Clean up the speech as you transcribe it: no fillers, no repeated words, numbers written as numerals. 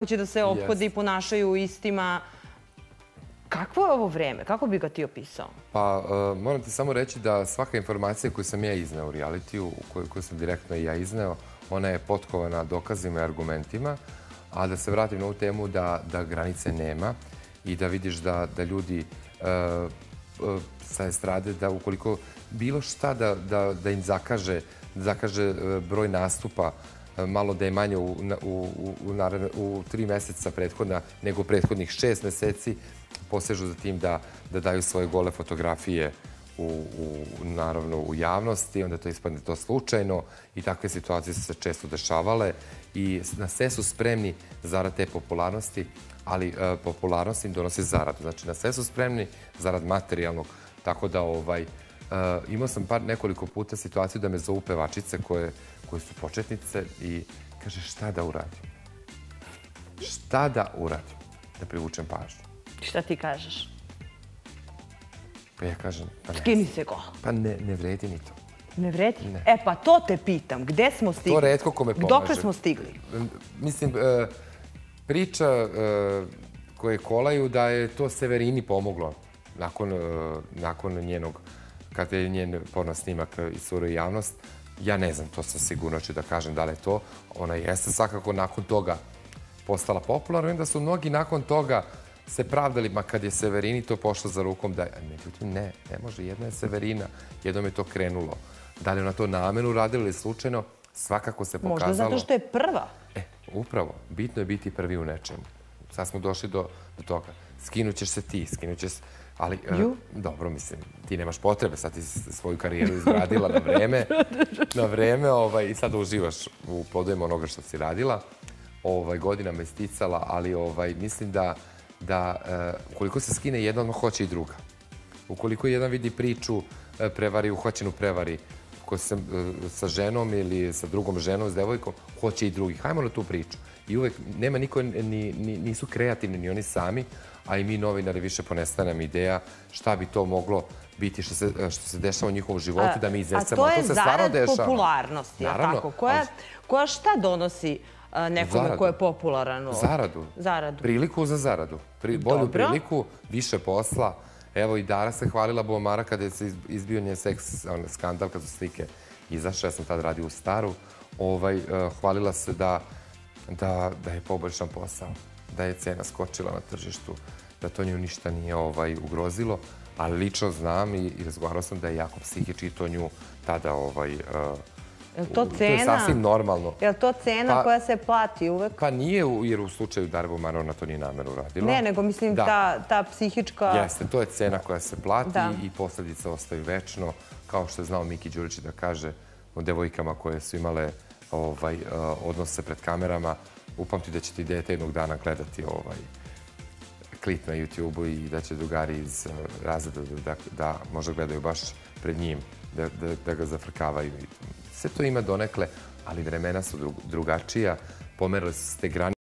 će da se ophode i ponašaju u istima. Kakvo je ovo vreme? Kako bi ga ti opisao? Pa, moram ti samo reći da svaka informacija koju sam ja izneo u realitiju, koju sam direktno i ja izneo, ona je potkovana dokazima i argumentima, a da se vratim na ovu temu da granice nema i da vidiš da ljudi sa estrade, da ukoliko bilo šta da im zakaže broj nastupa, malo da je manje u 3 meseca prethodna nego prethodnih 6 meseci, posežu za tim da daju svoje gole fotografije naravno u javnosti, onda to ispadne to slučajno i takve situacije su se često dešavale i na sve su spremni zarad te popularnosti, ali popularnost im donosi zaradu. Znači, na sve su spremni zarad materijalnog, tako da imao sam nekoliko puta situaciju da me zovu pevačice koje su početnice i kaže šta da uradim? Šta da uradim? Da privučem pažnju. Šta ti kažeš? Pa ja kažem, pa ne. Skini se go. Pa ne vredi ni to. Ne vredi? E pa to te pitam. Gde smo stigli? To retko kome pomaže. Dokle smo stigli? Mislim, priča koje kolaju da je to Severini pomoglo nakon njenog, kada je njen porno snimak iscurio javnost. Ja ne znam, to sa sigurnošću da kažem da li je to. Ona jeste svakako nakon toga postala popularna. Onda su mnogi nakon toga se pravdali, ma kad je Severini to pošlo za rukom, da međutim ne može, jedna je Severina, jednom je to krenulo. Da li ona to namerno uradila ili slučajno, svakako se pokazalo. Možda zato što je prva. Upravo, bitno je biti prvi u nečemu. Sad smo došli do toga. Skinućeš se ti, skinućeš se... Ali, dobro, mislim, ti nemaš potrebe, sad ti svoju karijeru izgradila na vreme i sad uživaš u plodovima onoga što si radila. Godinama isticala, ali mislim da ukoliko se skine jedna, odmah hoće i druga. Ukoliko jedan vidi priču prevari, uhvaćenu prevari sa ženom ili sa drugom ženom, s devojkom, hoće i drugi. Hajmo na tu priču. I uvek nema niko, nisu kreativni ni oni sami, a i mi novinari više ponestane nam ideja šta bi to moglo biti što se dešava u njihovom životu, da mi iznesemo. A to je zarad popularnosti, je li tako? Koja šta donosi nekome ko je popularan? Zaradu. Priliku za zaradu. Bolju priliku, više posla. Evo i Dara se hvalila Buomara kada je se izbio njen seks skandal, kada su slike izašle. Ja sam tad radio u Staru. Hvalila se da je poboljšan posao, da je cena skočila na tržištu, da to nju ništa nije ugrozilo. Ali lično znam i razgovarao sam da je jako psihički to nju tada to je sasvim normalno. Je li to cena koja se plati uvek? Pa nije, jer u slučaju Dare Buomara ona to nije namerno uradila. Ne, nego mislim ta psihička... Jeste, to je cena koja se plati i posledice ostaju večno. Kao što je znao Miki Đurić da kaže o devojkama koje su imale odnose pred kamerama, upamti da će ti dete jednog dana gledati klip na YouTube-u i da će drugari iz razreda da možda gledaju baš pred njim, da ga zafrkavaju. Sve to ima donekle, ali vremena su drugačija, pomerali su se te granice.